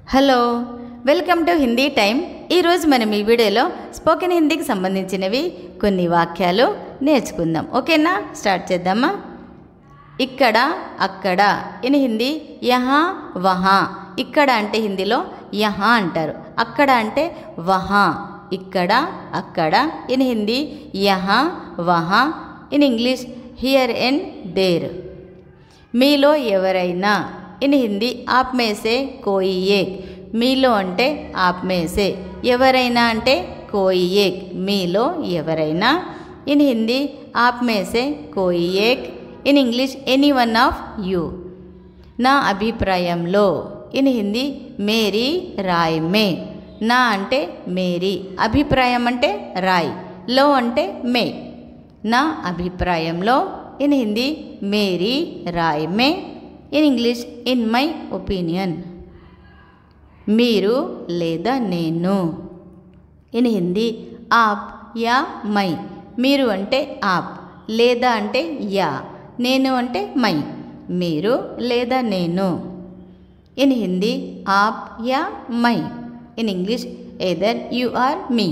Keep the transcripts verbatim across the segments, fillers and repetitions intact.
Hello welcome to Hindi time. ఈరోజు మనం ఈ వీడియోలో స్పోకెన్ హిందీకి సంబంధించినవి కొన్ని వాక్యాలు నేర్చుకుందాం। ఓకేనా, స్టార్ట్ చేద్దామా। ఇక్కడ అక్కడ ఇన్ హిందీ యహా వహా। ఇక్కడ అంటే హిందీలో యహా అంటారు, అక్కడ అంటే వహా। ఇక్కడ అక్కడ ఇన్ హిందీ యహా వహా, in English here and there. మీలో ఎవరైనా ఇన్ హింदी आप में से कोई एक। మీలో అంటే आप में से, ఎవరైనా అంటే कोई एक। మీలో ఎవరైనా ఇన్ హింदी आप में से कोई एक, in English any one of you. నా అభిప్రాయంలో ఇన్ హింदी మేరీ రాయ్ మే। నా అంటే మేరీ, అభిప్రాయం అంటే రాయ్, లో అంటే మే। నా అభిప్రాయంలో ఇన్ హింदी మేరీ రాయ్ మే, in English in my opinion. మీరు లేదా నేను ఇన్ హింदी ఆప్ యా మై। మీరు అంటే ఆప్, లేదా అంటే యా, నేను అంటే మై। మీరు లేదా నేను ఇన్ హింदी ఆప్ యా మై, in English either you or me.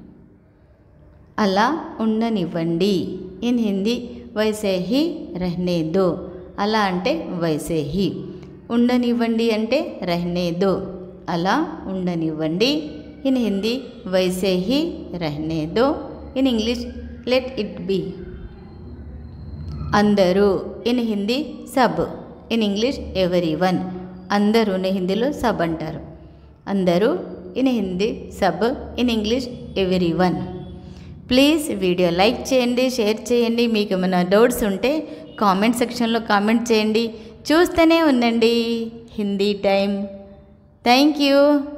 అలా ఉండనివ్వండి ఇన్ హింदी వైసే హీ రహనే దో। అలా అంటే వైసే హీ, ఉండనివ్వండి అంటే రహనే దో, అలా ఉండనివ్వండి ఇన్ హింदी వైసే హీ రహనే దో, in English let it be. అందరూ ఇన్ హింदी సబ్, ఇన్ ఇంగ్లీష్ ఎవరీ వన్। అందరూని హిందీలో సబ్ అంటారు, అందరూ ఇన్ హింदी సబ్, in English everyone. Please video like చేయండి, షేర్ చేయండి। మీకు ఏమైనా డౌట్స్ ఉంటే కామెంట్ సెక్షన్లో కామెంట్ చేయండి। చూస్తూనే ఉండండి హిందీ టైం। Thank you.